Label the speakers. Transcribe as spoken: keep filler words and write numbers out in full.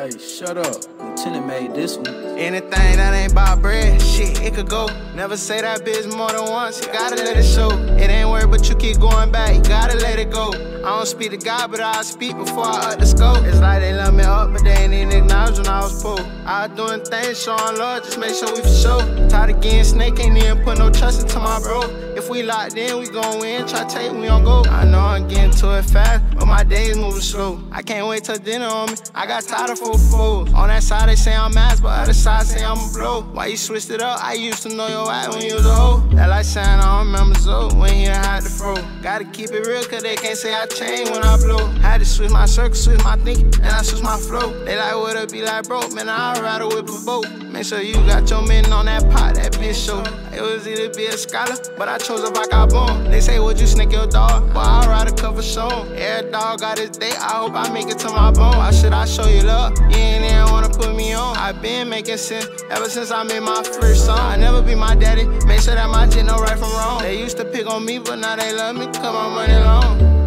Speaker 1: Hey, shut up. Lieutenant made this one.
Speaker 2: Anything that ain't about bread, shit, it could go. Never say that bitch more than once, you gotta let it show. It ain't worth, but you keep going back, you gotta let it go. I don't speak to God, but I speak before I up the scope. It's like they love me up, but they ain't even acknowledge when I was poor. I was doing things, showing love, just make sure we for sure. Tired of getting snake, ain't even put no trust into my bro. If we locked in, we gon' win, try to take, we don't go. I know I'm getting to it fast, but my days moving slow. I can't wait till dinner on me, I got tired of four fours. On that side they say I'm ass, but other side say I'm a blow. Why you switched it up? I used to know your ass when you was a hoe. That like saying I don't remember so when you had to throw. Gotta keep it real, cause they can't say I change when I blow. Had to switch my circle, switch my thinking, and I switch my flow. They like, what it be like, bro? Man, I'd rather whip a boat. Make sure you got your men on that pot, that bitch show. It was either be a scholar, but I chose if I got born. They say, would you snake your dog? But I'd rather cover show. Every dog got his day, I hope I make it to my bone. Why should I show you love? You ain't even wanna put me on. I been making sense ever since I made my first song. I never be my daddy, make sure that my shit know right from wrong. They used to pick on me, but now they love me, cause my money long.